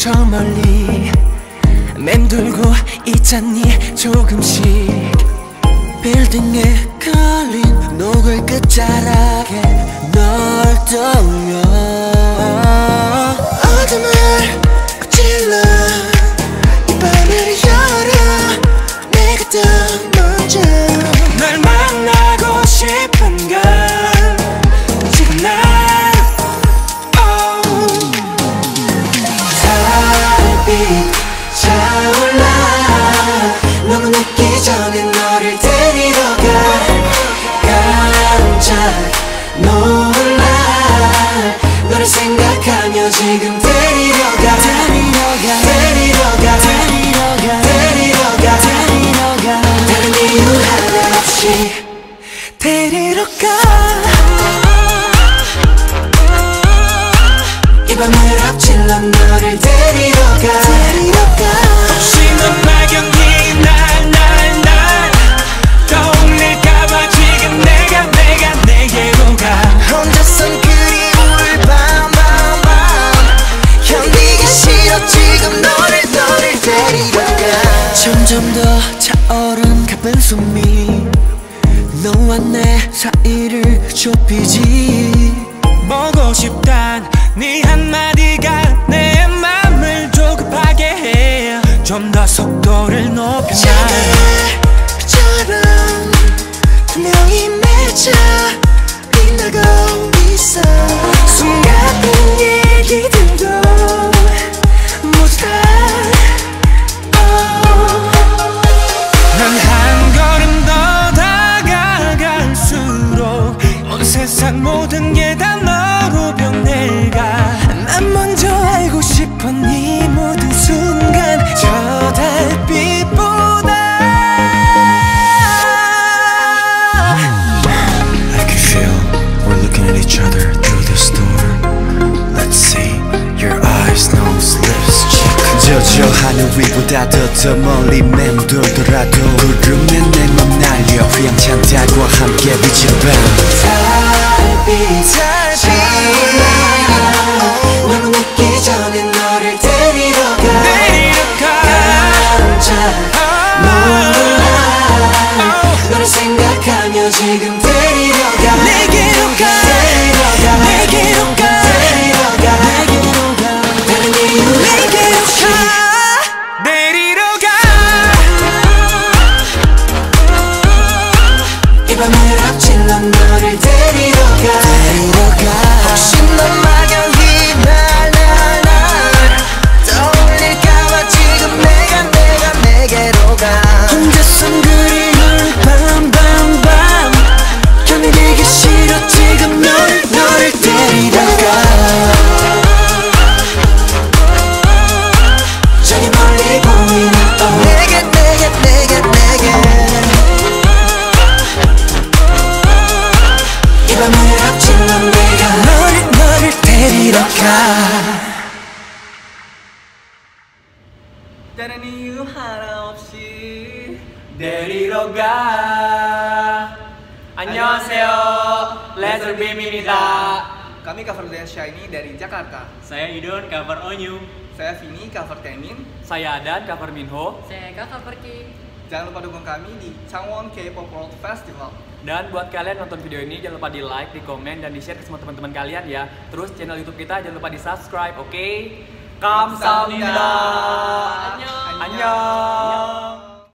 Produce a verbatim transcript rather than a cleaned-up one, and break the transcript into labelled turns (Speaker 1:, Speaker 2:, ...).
Speaker 1: 저 멀리 맴돌고 있잖니 조금씩 빌딩에 걸린 노을 끝자락에 널 떠올려 어둠을 찔러 이 밤을 열어 내가 더 먼저 널 만나고 싶은걸 지금 난 oh. 달빛 차올라 너무 늦기 전에 너를 데리러 가 깜짝 놀라 너를 생각하며 지금 데리러 가 데리러 가 데리러 가 데리러 가 데리러 가 데리러 가 다른 이유 하나 없이 데리러 가 이 밤을 앞질러 너를 데리러 가 데리러 가 혹시 넌 막연히 날 날 날 떠올릴까봐 지금 내가 내가 내게로 가 혼자선 그리울 밤밤밤 견디기 싫어 지금 너를 너를 데리러 가 점점 더 차오른 가쁜 숨이 너와 내 사이를 좁히지 보고 싶단 네 한마디가 내 맘을 조급하게 해 좀 더 속도를 높여 장애처럼 투명히 맺혀 빛나고 있어 숨 같은 얘기들도 모두 다 난 한 걸음 더 다가갈수록 온 세상 모든 게 다 너로 변해가 난 먼저 알고 싶어 네 모든 순간 저 달빛보다 I can feel we're looking at each other through this door Let's see your eyes, nose, lips, cheek 저저 하늘 위보다 더 더 멀리 맴돌더라도 구름에 내 맘 날려 휘황찬 달과 함께 비친 밤 달빛 달빛 너무 늦기 전에 너를 데리러 가 데리러 가 깜짝 놀라 너를 생각하며 지금 데리러 가 내게로 가 데리러 가 내게로 가 데리러 가 내게로 가 다른 이유 내게로 가 데리러 가 이 밤을 앞질러 너를 데리러 가 데리러 가 혹시 넌 막연히 날 날 날 떠올릴까봐 지금 내가 내가 내게로 가 혼자선 그리울 밤밤밤 견디기 싫어 지금 너를 너를 데리러 가 저기 멀리 보이는 oh. 내게 내게 내게 내게 이 밤을 앞질러 내가 너를 너를 데리러 가 다른 이유 하나 없이 데리러 가
Speaker 2: 안녕하세요, Laserbeam-입니다.
Speaker 3: Kami cover band Shiny dari Jakarta.
Speaker 2: Saya Idon, cover Onyu.
Speaker 3: Saya Vini, cover Temin.
Speaker 2: Saya Adan, cover Minho.
Speaker 4: Saya cover Kim.
Speaker 3: Jangan lupa dukung kami di Changwon K-pop World Festival.
Speaker 2: Dan buat kalian nonton video ini jangan lupa di like, di komen, dan di share ke semua teman-teman kalian ya. Terus channel YouTube kita jangan lupa di subscribe, oke? Okay? Kamsahamnida.
Speaker 4: Annyeong.
Speaker 2: Annyeong.